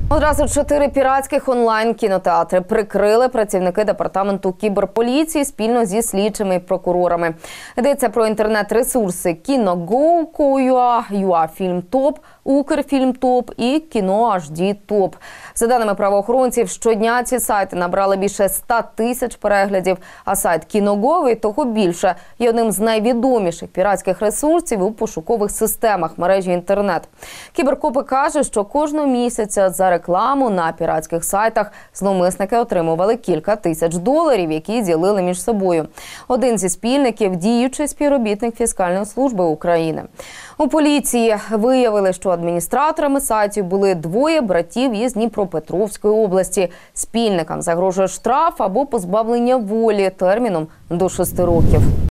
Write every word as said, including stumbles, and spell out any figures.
Одразу чотири піратських онлайн-кінотеатри прикрили працівники департаменту кіберполіції спільно зі слідчими і прокурорами. Йдеться про інтернет-ресурси «Кіного.Go», «Коуюа», «ЮАФільм.Топ», «Укрфільм.Топ» і «Кіно аш ді Топ». За даними правоохоронців, щодня ці сайти набрали більше ста тисяч переглядів, а сайт «Кіного.Го» і того більше є одним з найвідоміших піратських ресурсів у пошукових системах мережі інтернет. Кіберкопи кажуть, що кожного місяця за рекламу на піратських сайтах зловмисники отримували кілька тисяч доларів, які ділили між собою. Один зі спільників – діючий співробітник Фіскальної служби України. У поліції виявили, що адміністраторами сайтів були двоє братів із Дніпропетровської області. Спільникам загрожує штраф або позбавлення волі терміном до шести років.